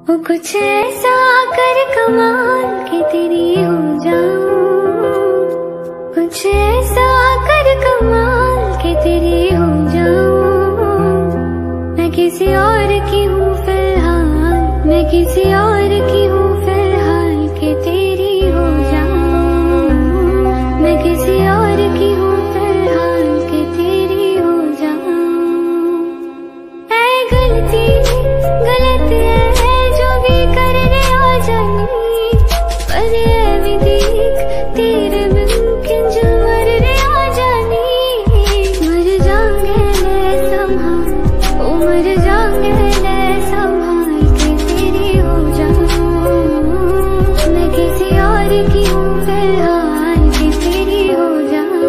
वो कुछ ऐसा कर कमाल के तेरी हो जाऊं, कुछ ऐसा कर कमाल के तेरी हो जाऊं। मैं किसी और की हूँ फिलहाल, मैं किसी और की हूँ फिलहाल के तेरी हो जाऊं। मैं किसी और की हूँ फिलहाल के तेरी हो जाऊं। ऐ गलती गलत है जो भी करने आ जानी, पर ऐ भी देख तेरे बिन किंज मरने आ जानी। मर जाऊंगे मैं संभाल, ओ मर जाऊंगे मैं संभाल के तेरी हो जाऊं। मैं किसी और की हूँ फिलहाल के तेरी हो जाऊं।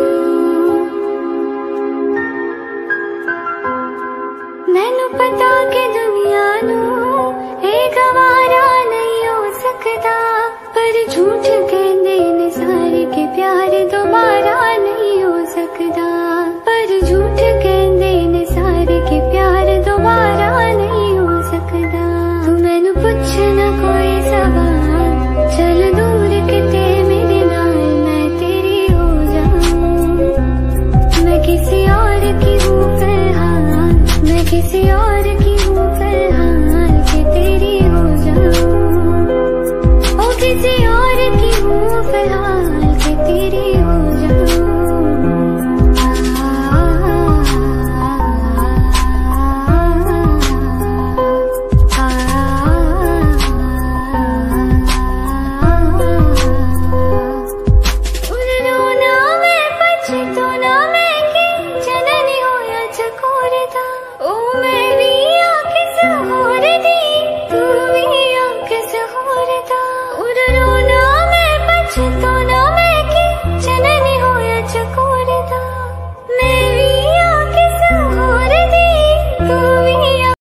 मैनू पता कि दुनिया नू ये गवारा नहीं हो सकता, पर झूठ कहंदे ने सारे के प्यार दोबारा नहीं हो सकता। पर झूठ कहंदे ने सारे के प्यार दोबारा नहीं हो सकता। तू मैनू पुछ ना कोई सवाल, चल दूर किते मेरे नाल मैं तेरी हो जाऊं। मैं किसी और की हूँ फिलहाल, मैं किसी और की हूँ फिलहाल के तेरी हो जाऊं। ओ किसी और की हूँ फिलहाल के तेरी हो जाऊं। उन्होंने मैं पछतो ना मैं की जननी होया चकोर था। ओ मैं